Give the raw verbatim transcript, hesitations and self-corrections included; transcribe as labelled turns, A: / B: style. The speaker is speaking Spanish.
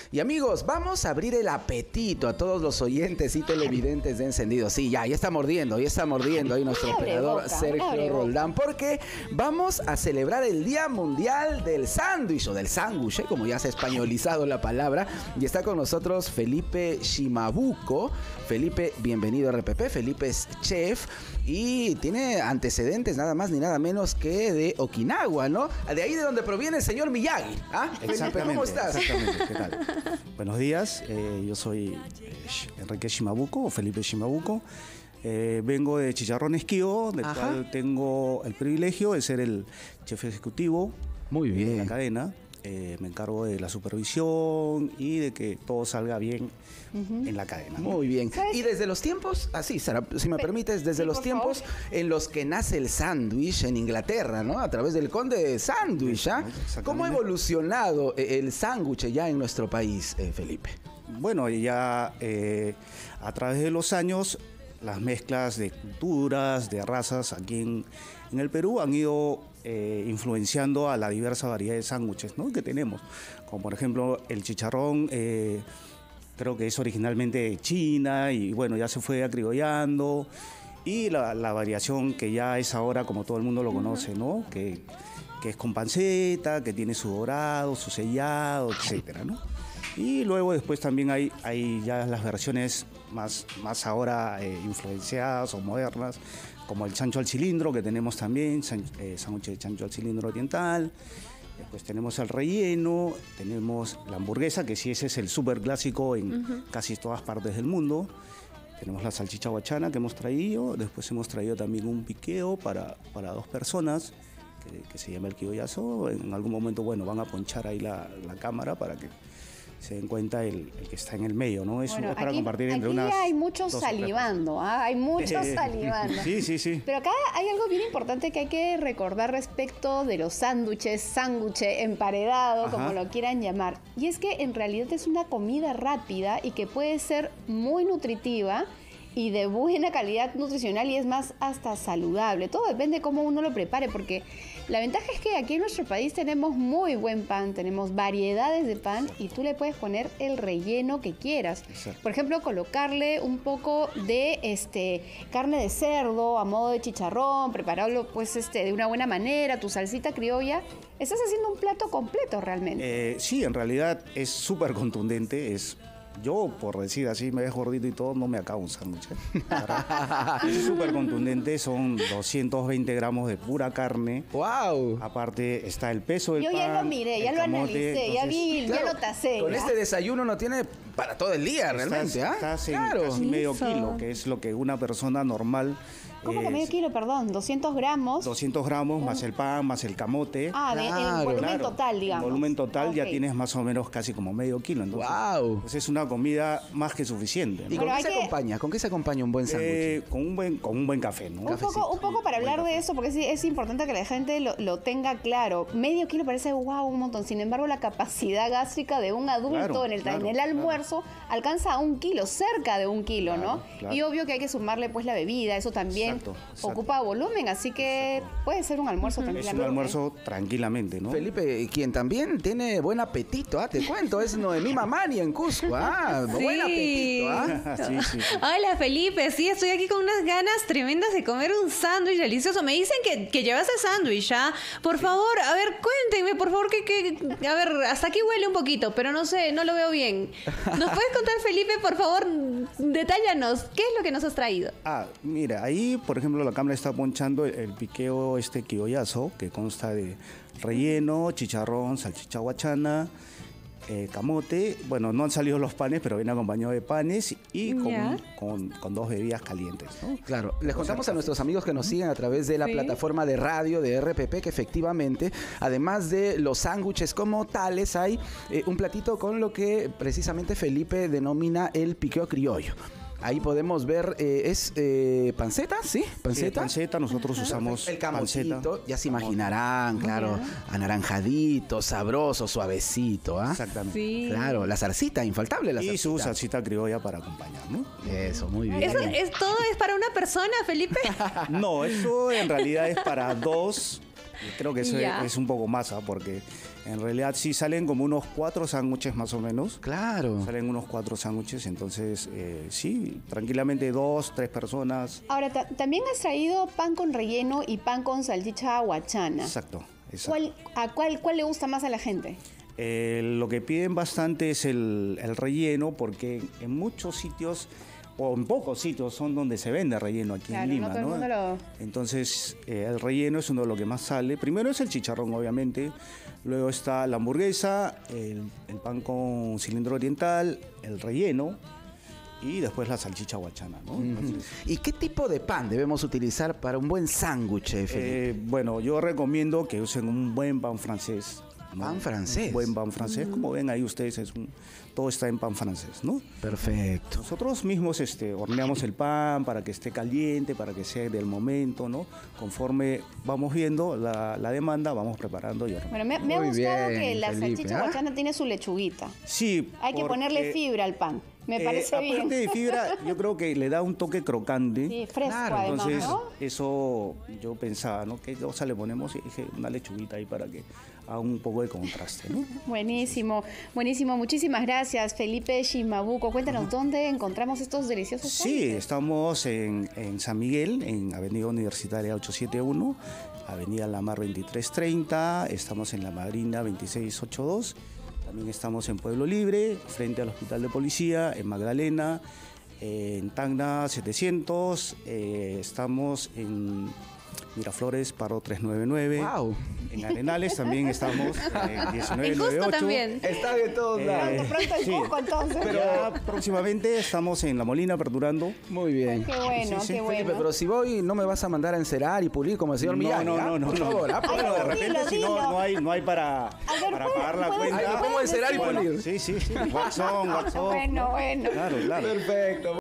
A: Y amigos, vamos a abrir el apetito a todos los oyentes y televidentes de Encendido. Sí, ya, ya está mordiendo, ya está mordiendo ahí nuestro
B: Abre
A: operador
B: boca,
A: Sergio
B: abre boca.
A: Roldán, porque vamos a celebrar el Día Mundial del Sándwich o del sándwich, ¿eh? Como ya se ha españolizado la palabra. Y está con nosotros Felipe Shimabuco. Felipe, bienvenido a R P P. Felipe es chef y tiene antecedentes nada más ni nada menos que de Okinawa, ¿no? De ahí de donde proviene el señor Miyagi. ¿Ah? Felipe, ¿cómo estás?
C: Exactamente, ¿qué tal? Buenos días, eh, yo soy eh, Enrique Shimabuco, o Felipe Shimabuco. Eh, vengo de Chicharrones Kio, del
A: Ajá.
C: cual tengo el privilegio de ser el chef ejecutivo
A: Muy bien.
C: de la cadena. Eh, me encargo de la supervisión y de que todo salga bien uh-huh. en la cadena.
A: Muy bien.
B: ¿Sabes?
A: Y desde los tiempos, así, Sara, si me
B: Pe-
A: permites, desde
B: sí,
A: los
B: por
A: tiempos
B: favor.
A: en los que nace el sándwich en Inglaterra, ¿no? A través del conde de sándwich, ¿ah?
C: Exactamente.
A: ¿Cómo ha evolucionado eh, el sándwich ya en nuestro país, eh, Felipe?
C: Bueno, ya eh, a través de los años, las mezclas de culturas, de razas aquí en, en el Perú han ido eh, influenciando a la diversa variedad de sándwiches, ¿no?, que tenemos. Como por ejemplo el chicharrón, eh, creo que es originalmente de China y bueno, ya se fue acriollando. Y la, la variación que ya es ahora, como todo el mundo lo conoce, ¿no?, que, que es con panceta, que tiene su dorado, su sellado, etcétera, ¿no? Y luego después también hay, hay ya las versiones más, más ahora eh, influenciadas o modernas, como el chancho al cilindro que tenemos también, san, eh, sándwich de chancho al cilindro oriental. Después tenemos el relleno, tenemos la hamburguesa, que sí, ese es el súper clásico en uh-huh. casi todas partes del mundo. Tenemos la salchicha guachana que hemos traído, después hemos traído también un piqueo para, para dos personas, que, que se llama el kiyoyazo. En algún momento, bueno, van a ponchar ahí la, la cámara para que se den cuenta el, el que está en el medio, ¿no? Es,
B: Bueno,
C: es para
B: aquí,
C: compartir entre
B: aquí
C: unas
B: hay muchos
C: dos o tres
B: salivando, ¿ah? Hay muchos
C: Eh,
B: salivando.
C: Sí, sí, sí.
B: Pero acá hay algo bien importante que hay que recordar respecto de los sándwiches, sándwich, emparedado,
C: Ajá.
B: como lo quieran llamar. Y es que en realidad es una comida rápida y que puede ser muy nutritiva y de buena calidad nutricional y es más hasta saludable. Todo depende de cómo uno lo prepare, porque la ventaja es que aquí en nuestro país tenemos muy buen pan, tenemos variedades de pan y tú le puedes poner el relleno que quieras.
C: Exacto.
B: Por ejemplo, colocarle un poco de este, carne de cerdo a modo de chicharrón, prepararlo pues este, de una buena manera, tu salsita criolla. Estás haciendo un plato completo realmente.
C: Eh, sí, en realidad es súper contundente, es... Yo, por decir así, me ves gordito y todo, no me acabo un sándwich. ¿eh? Es súper contundente, son doscientos veinte gramos de pura carne.
A: ¡Wow!
C: Aparte está el peso del
B: Yo
C: pan.
B: ya lo miré,
C: el
B: ya lo
C: camote,
B: analicé, ya vi,
A: Claro,
B: ya lo tasé.
A: Con
B: ¿ya?
A: este desayuno no tiene para todo el día, realmente, ¿ah?
C: Estás en
A: Claro.
C: casi medio
B: Eso.
C: kilo, que es lo que una persona normal...
B: ¿Cómo que
C: eh,
B: medio kilo? Perdón, doscientos gramos.
C: doscientos gramos, más el pan, más el camote.
B: Ah, de-
A: Claro,
B: el volumen
C: Claro,
B: total, digamos.
C: El volumen total ya
B: Ok.
C: tienes más o menos casi como medio kilo. Entonces,
A: ¡Wow!
C: pues es una comida más que suficiente, ¿no?
A: ¿Y con
B: Bueno,
A: qué
B: hay
A: se
B: que-
A: acompaña? ¿Con qué se acompaña un buen sándwich?
C: Eh, con, un buen, con un buen café, ¿no?
B: Un
A: Cafecito.
B: poco, un poco para
C: Buen
B: hablar de
C: café.
B: eso, porque sí, es importante que la gente lo, lo tenga claro. Medio kilo parece wow, un montón. Sin embargo, la capacidad gástrica de un adulto
C: Claro,
B: en el,
C: claro,
B: en el
C: claro.
B: almuerzo alcanza a un kilo, cerca de un kilo,
C: Claro,
B: ¿no?
C: claro.
B: Y obvio que hay que sumarle pues la bebida, eso también
C: Exacto, exacto.
B: ocupa volumen, así que puede ser un almuerzo
C: Es
B: tranquilamente.
C: un almuerzo tranquilamente, ¿no?
A: Felipe, quien también tiene buen apetito, ¿ah? Te cuento, es Noemí Mamani en Cusco, ¿ah?
D: Sí.
A: Buen apetito, ¿ah?
C: sí, sí, sí.
D: Hola Felipe, sí, estoy aquí con unas ganas tremendas de comer un sándwich delicioso. Me dicen que, que llevaste sándwich, ¿ah? Por favor, a ver, cuéntenme, por favor, que, que, a ver, hasta aquí huele un poquito, pero no sé, no lo veo bien. ¿Nos puedes contar, Felipe, por favor, detállanos, qué es lo que nos has traído?
C: Ah, mira, ahí, por ejemplo, la cámara está ponchando el, el piqueo este kiyoyazo, que consta de relleno, chicharrón, salchicha guachana, eh, camote. Bueno, no han salido los panes, pero viene acompañado de panes y con,
D: Ya.
C: con, con dos bebidas calientes, ¿no?
A: Claro, les contamos a nuestros amigos que nos siguen a través de la
D: Sí.
A: plataforma de radio de R P P que efectivamente, además de los sándwiches como tales, hay eh, un platito con lo que precisamente Felipe denomina el piqueo criollo. Ahí podemos ver, eh, es eh, panceta, ¿sí?
C: Sí,
A: Panceta.
C: panceta, nosotros usamos
A: El
C: panceta.
A: camotito, ya se imaginarán, claro, anaranjadito, sabroso, suavecito, ¿ah?
C: Exactamente.
D: Sí.
A: Claro, la zarcita, infaltable la
C: Y su
A: zarcita.
C: salsita criolla para acompañar, ¿no?
A: Eso, muy bien.
D: ¿Eso es todo es para una persona, Felipe?
C: No, eso en realidad es para dos Creo que eso
D: Ya.
C: es, es un poco más, ¿ah? Porque en realidad sí salen como unos cuatro sándwiches más o menos.
A: Claro.
C: Salen unos cuatro sándwiches, entonces eh, sí, tranquilamente dos, tres personas.
B: Ahora, ta- también has traído pan con relleno y pan con salchicha huachana.
C: Exacto, exacto.
B: ¿Cuál, a cuál, ¿Cuál le gusta más a la gente?
C: Eh, lo que piden bastante es el, el relleno, porque en muchos sitios, o en pocos sitios, son donde se vende relleno aquí
B: Claro,
C: en Lima,
B: no todo el mundo lo-
C: Entonces, eh, el relleno es uno de lo que más sale. Primero es el chicharrón, obviamente. Luego está la hamburguesa, el, el pan con cilindro oriental, el relleno y después la salchicha huachana, ¿no? Entonces,
A: ¿Y qué tipo de pan debemos utilizar para un buen sándwich, eh, Felipe?
C: eh, bueno, yo recomiendo que usen un buen pan francés. ¿no?
A: Pan francés.
C: Un buen pan francés. Como ven ahí ustedes, es un- todo está en pan francés, ¿no?
A: Perfecto.
C: Nosotros mismos este, horneamos el pan para que esté caliente, para que sea del momento, ¿no? Conforme vamos viendo la, la demanda, vamos preparando y horneando.
B: Bueno, me, me ha
A: Muy
B: gustado
A: bien,
B: que la
A: Felipe,
B: salchicha
A: ¿ah?
B: huachana tiene su lechuguita.
C: Sí,
B: Hay que
C: porque,
B: ponerle fibra al pan. Me
C: eh,
B: parece bien.
C: Aparte de fibra, yo creo que le da un toque crocante.
B: Sí, fresco
A: Claro,
B: además,
C: Entonces,
B: ¿no?
C: eso yo pensaba, ¿no? Que o sea, le ponemos y dije, una lechuguita ahí para que haga un poco de contraste, ¿no?
B: Buenísimo, buenísimo. Muchísimas gracias, Felipe Shimabuco. Cuéntanos, ¿dónde encontramos estos deliciosos
C: Sí,
B: sándwiches?
C: estamos en, en San Miguel, en Avenida Universitaria ochocientos setenta y uno, Avenida Lamar veintitrés treinta, estamos en La Madrina veintiséis ochenta y dos, también estamos en Pueblo Libre, frente al Hospital de Policía, en Magdalena, eh, en Tacna setecientos, eh, estamos en Miraflores, Paro trescientos noventa y nueve,
A: Wow.
C: en Arenales también estamos en diecinueve
D: En
C: noventa y
D: Cusco
C: ocho.
D: también.
A: Está de todos
C: Eh,
A: lados.
B: Pronto en
C: sí.
B: Cusco, entonces.
C: Pero ya próximamente estamos en La Molina aperturando.
A: Muy bien.
B: Qué bueno,
C: Sí, sí,
B: qué bueno.
A: Felipe, pero si voy, no me vas a mandar a encerar y pulir como el señor
C: No,
A: Miyagi,
C: no,
A: ¿ah?
C: no, no,
A: Por
C: no.
A: favor, ¿ah?
C: Bueno, de
B: Dilo,
C: repente si no,
B: dilo.
C: no hay, no hay para,
B: ver,
C: para
B: ¿puedes-
C: pagar la
B: puedes-
C: cuenta.
A: Ahí lo pongo a encerar y
C: Bueno,
A: pulir.
C: sí, sí, sí. Waxón, waxón.
B: Bueno, bueno.
C: Claro, claro.
A: Perfecto.